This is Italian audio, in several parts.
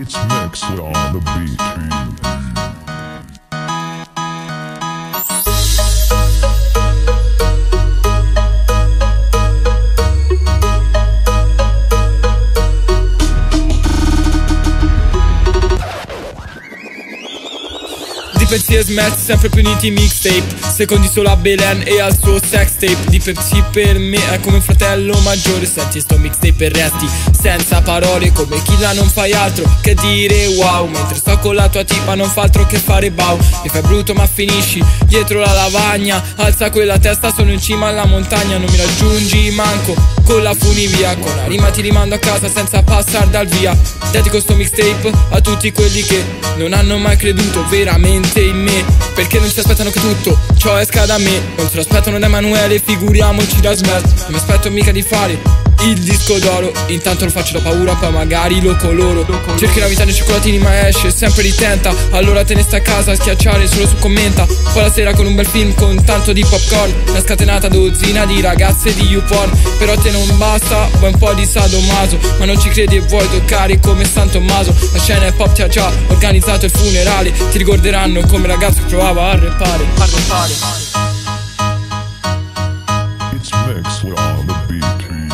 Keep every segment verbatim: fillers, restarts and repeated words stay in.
It's mixed on the beat. Pensi e Smash sempre più uniti mixtape, secondi solo a Belen e al suo sex tape. Di Pepsi per me è come un fratello maggiore. Senti sto mixtape e resti senza parole, come chi là non fai altro che dire wow. Mentre sto con la tua tipa non fa altro che fare bau. Mi fai brutto ma finisci dietro la lavagna. Alza quella testa, sono in cima alla montagna. Non mi raggiungi manco con la funivia, con la rima ti rimando a casa senza passare dal via. Dedico sto mixtape a tutti quelli che non hanno mai creduto veramente in me, perché non si aspettano che tutto ciò esca da me. Non se lo aspettano da Emanuele, figuriamoci da Smash. Non mi aspetto mica di fare il disco d'oro, intanto lo faccio da paura, poi magari lo coloro. Cerchi la vita nei cioccolatini ma esce sempre di tenta. Allora te ne stai a casa a schiacciare solo su commenta. Poi la sera con un bel film con tanto di popcorn, una scatenata dozzina di ragazze di YouPorn. Però te non basta, vuoi un po' di sadomaso, ma non ci credi e vuoi toccare come San Tommaso. La scena hip hop ti ha già organizzato il funerale, ti ricorderanno come ragazzo che provava a rappare, a rappare. It's mixed on the beat.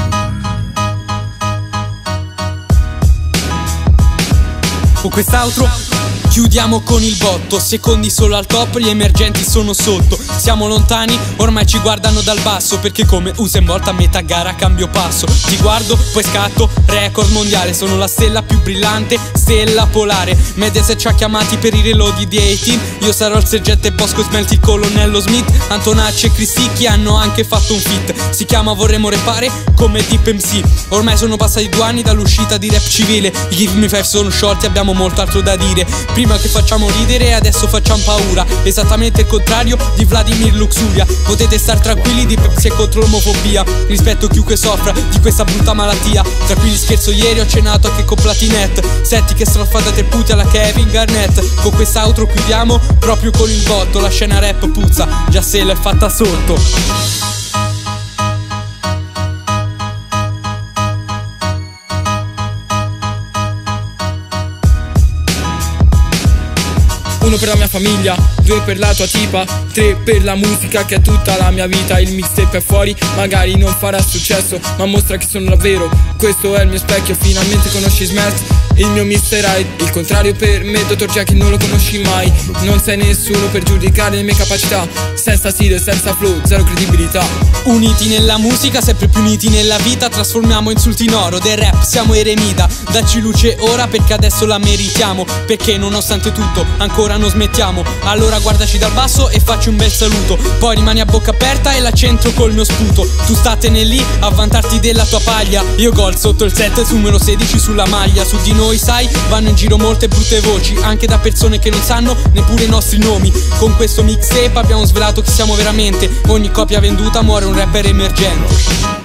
Con quest'outro chiudiamo con il botto, secondi solo al top, gli emergenti sono sotto. Siamo lontani, ormai ci guardano dal basso, perché come Usain Bolt a metà gara cambio passo. Ti guardo, poi scatto, record mondiale. Sono la stella più brillante, stella polare. Mediaset ci ha chiamati per i reload di A-Team. Io sarò il sergente Bosco, Smelti il colonnello Smith. Antonacci e Cristicchi hanno anche fatto un feat, si chiama Vorremmo repare come Deep M C. Ormai sono passati due anni dall'uscita di Rap Civile. I Give Me Five sono sciolti, abbiamo molto altro da dire. Prima che facciamo ridere, adesso facciamo paura. Esattamente il contrario di Vladimir Luxuria. Potete star tranquilli, di Pepsi è contro l'omofobia. Rispetto chiunque soffra di questa brutta malattia. Tranquilli, scherzo, ieri ho cenato anche con Platinette. Senti che strafata te puti alla Kevin Garnett. Con quest'outro chiudiamo proprio con il botto. La scena rap puzza, già se l'è fatta sotto. Uno per la mia famiglia, due per la tua tipa, tre per la musica che è tutta la mia vita. Il mixtape è fuori, magari non farà successo, ma mostra che sono davvero. Questo è il mio specchio, finalmente conosci Smash, il mio mister Hyde. Il contrario per me, dottor Jekyll, non lo conosci mai. Non sei nessuno per giudicare le mie capacità. Senza stile, senza flow, zero credibilità. Uniti nella musica, sempre più uniti nella vita. Trasformiamo insulti in oro, del rap siamo eremita. Dacci luce ora perché adesso la meritiamo, perché nonostante tutto ancora non smettiamo. Allora guardaci dal basso e facci un bel saluto, poi rimani a bocca aperta e la centro col mio sputo. Tu statene lì a vantarti della tua paglia. Io gol sotto il set, numero sedici sulla maglia. Su di noi sai, vanno in giro molte brutte voci, anche da persone che non sanno neppure i nostri nomi. Con questo mixtape abbiamo svelato chi siamo veramente. Ogni copia venduta muore un rapper emergente.